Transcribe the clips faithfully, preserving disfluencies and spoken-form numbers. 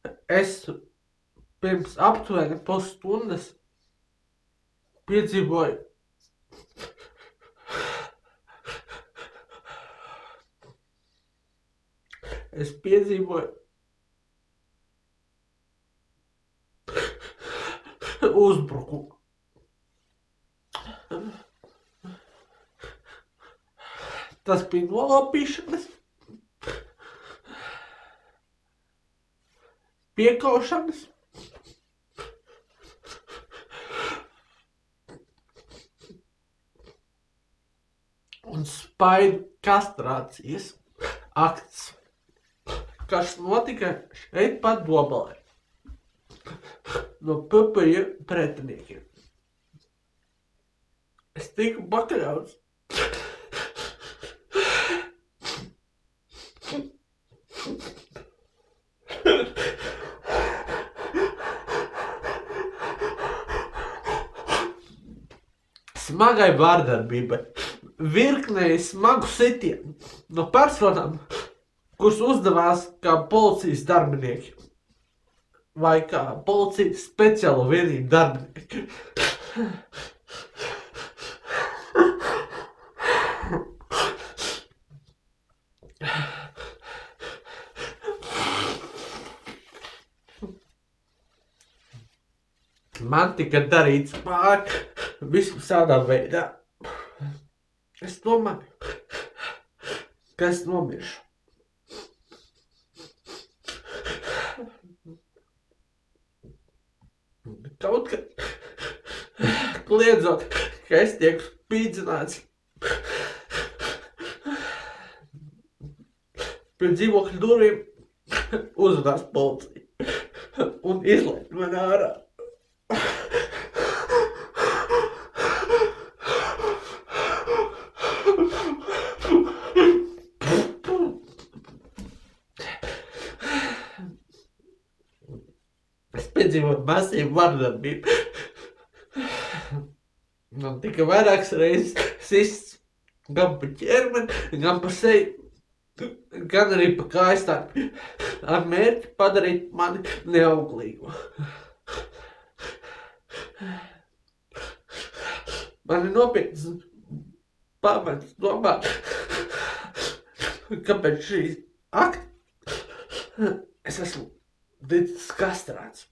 Es pirms aptuveni pusstundas piedzīvoju Es piedzīvoju uzbrukumu. Tas bija nolaupīšanas, piekaušanas, un spaidu kastrācijas akts, kas notika šeit pat Dobalē no Pupuļu pretiniekiem. Es tiku pakļauts smagai vārdarbībai, virknei smagu sitienu no personām, kuras uzdevās kā policijas darbinieki vai kā policijas speciālo vienību darbinieki. Man tika darīts pār visādā veidā. Es domāju, ka es nomiršu. Kaut kā kliedzot, ka es tieku spīdzināts pie dzīvokļa durvīm, uzvedās policija un izlaid mani ārā. Es piedzīvoju masīvu vardarbību. Man tika vairākas reizes sists gan pa ķermeni, gan pa seju, gan arī pa kājastāju, ar mērķi padarīt mani neauglīgu. Mani nopietni pamats domāt, ka pēc šīs akta es esmu ticis kastrēts.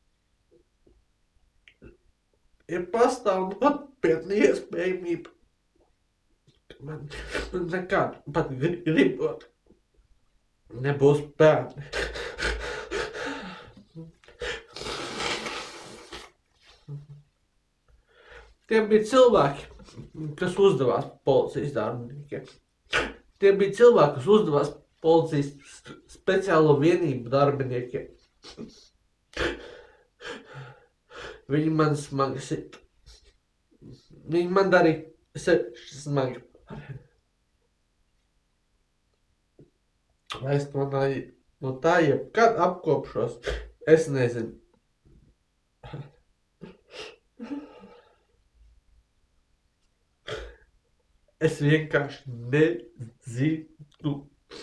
Ir pastāv nopietna iespējamība, ka man nekad pat gribot nebūs bērni. Tie bija cilvēki, kas uzdevās policijas darbiniekiem. Tie bija cilvēki, kas uzdevās policijas speciālo vienību darbiniekiem. Viņi man smagi sit. Viņi man darīja sevišķi smagi. Vai es no tā, no tā jebkad apkopšos, es nezinu. Es vienkārši nezinu.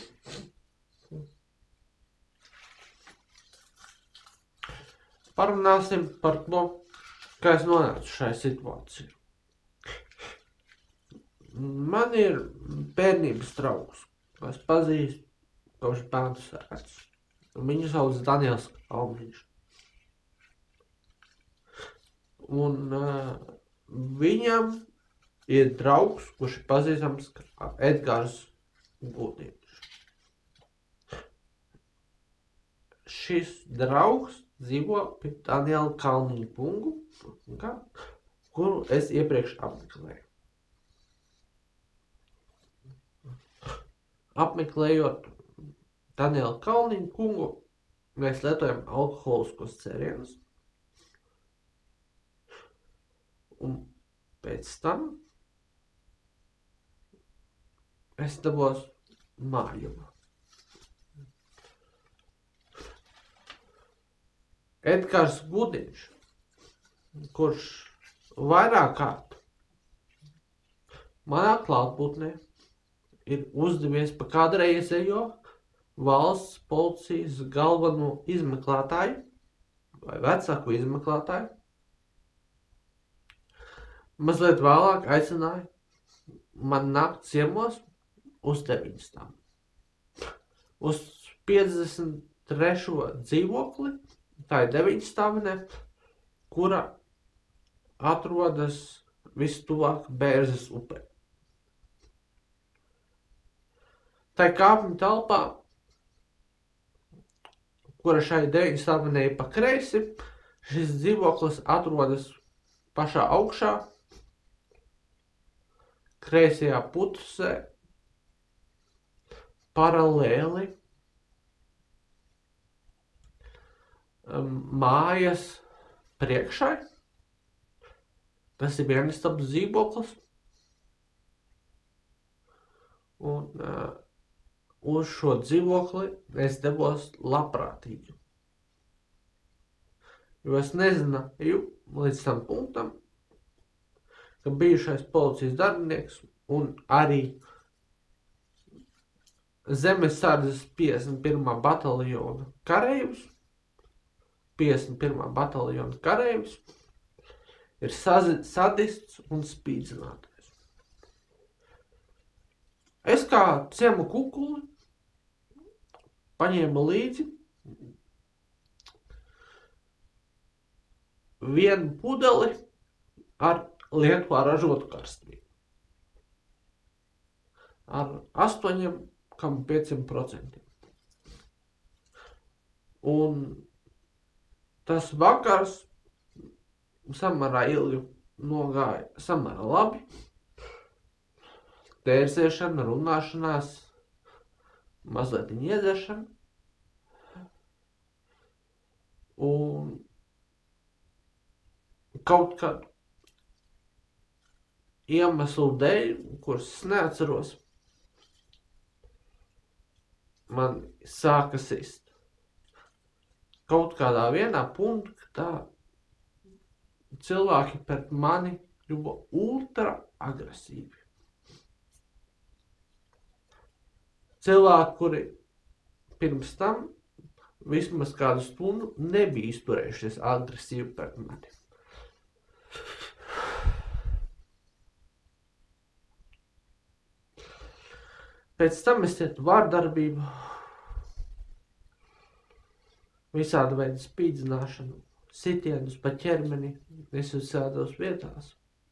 Parunāsim par to, kā es nonācu šai situācijai. Man ir bērnības draugs, ko es pazīstu kopš bērnu sēdz. Viņu sauc Daniels Kalniņš. Un uh, viņam ir draugs, kurš ir pazīstams kā Edgars Gudīņš. Šis draugs dzīvo pie Daniela Kalniņa bungu, kuru es iepriekš apmeklēju. Apmeklējot Daniela Kalniņa kungu, mēs lietojam alkoholiskos dzērienus. Un pēc tam es devos mājumā. Edgars Gudīņš, kurš vairāk kārt manā klātbūtnē ir uzdevies pa kādreizējo valsts policijas galveno izmeklētāju vai vecāku izmeklētāju. Mazliet vēlāk aicināja man nākt ciemos uz deviņstāvu. Uz piecdesmit trešo dzīvokli, tā ir deviņstāvenē, kura atrodas vistuvāk Bērzes upē. Tā kāpņu telpā, kura šai deviņstāvenē pa kreisi, šis dzīvoklis atrodas pašā augšā, kreisajā pusē, paralēli um, mājas priekšai. Tas ir vienistabas dzīvoklis. Un uh, uz šo dzīvokli es devos labprātīgi. Jo es nezināju līdz tam punktam, ka bijušais policijas darbinieks un arī Zemesardzes piecdesmit pirmā bataljona kareivs, piecdesmit pirmā bataljona kareivs ir sadists un spīdzinātājs. Es kā ciemu kukuli paņēmu līdzi vienu pudeli ar Lietuvā ražotu karstvīnu. Ar astoņi komats pieci procenti. Un tas vakars samērā ilgi nogāja samērā labi. Tērsēšana, runāšanās, mazliet iedzešana. Un kaut kādu iemeslu dēļ, kurus es neatceros, man sāka sist. Kaut kādā vienā punktā cilvēki pret mani kļuva ultra agresīvi. Cilvēki, kuri pirms tam vismaz kādu stundu nebija izturējušies agresīvi pret mani. Pēc tam es cietu vārdarbību, visāda veida spīdzināšanu, sitienus pa ķermeni, visādos vietās.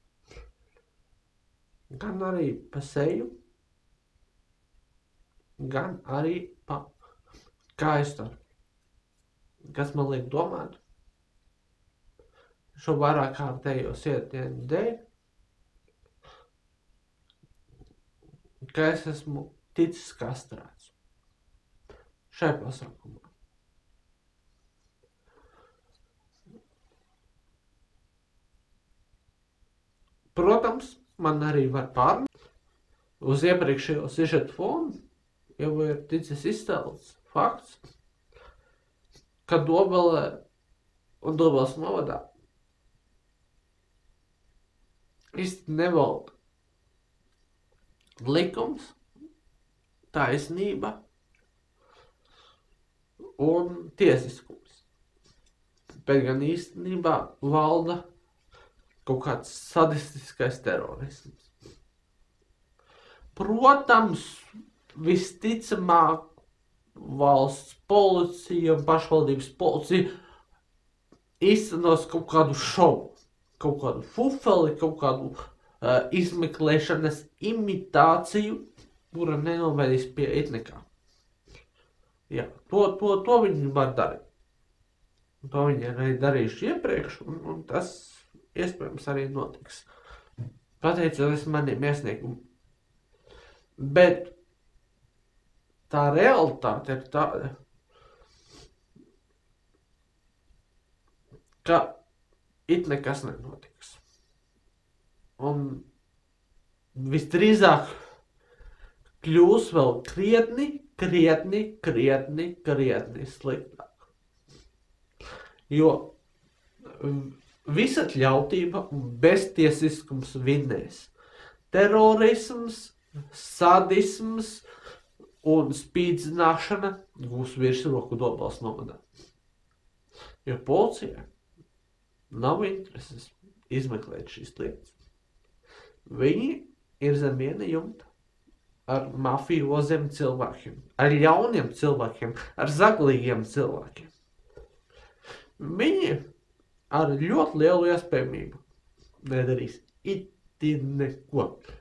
Gan arī pa seju, gan arī pa kājstarpi. Kas man liek domāt šo vairāk kārtējo sitienu dēļ, ka es esmu ticis kastrēts šai pasākumā. Protams, man arī var pārmest. Uz iepriekšējo sižetu fonu jau ir ticis izcēlts fakts, ka Dobelē un Dobeles novadā īsti nevalda likums, taisnība un tiesiskums. Bet gan īstenībā valda kaut kāds sadistiskais terorisms. Protams, visticamāk valsts policija un pašvaldības policija īstenos kaut kādu šovu, kaut kādu fufeli, kaut kādu uh, izmeklēšanas imitāciju, kura nenovedīs pie it nekā. Jā, to, to, to viņi var darīt. To viņi ir arī darījuši iepriekš, un, un tas iespējams arī notiks. Pateicoties maniem iesniegumiem. Bet tā realitāte ir tāda, ka it nekas nenotiks. Un visdrīzāk kļūs vēl krietni, krietni, krietni, krietni sliktāk. Jo visatļautība un beztiesiskums vinnēs. Terorisms, sadisms, un spīdzināšana gūs virsroku Dobeles novadā. Jo policijai nav intereses izmeklēt šīs lietas. Viņi ir zem viena jumta ar mafioziem cilvēkiem, ar ļauniem cilvēkiem, ar zaglīgiem cilvēkiem. Viņi ar ļoti lielu iespējamību nedarīs itin neko.